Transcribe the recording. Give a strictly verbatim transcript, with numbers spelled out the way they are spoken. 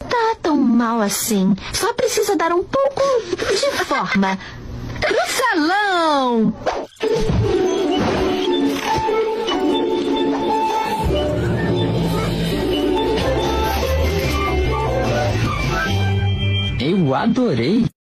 tá tão mal assim. Só precisa dar um pouco de forma. No salão! Eu adorei!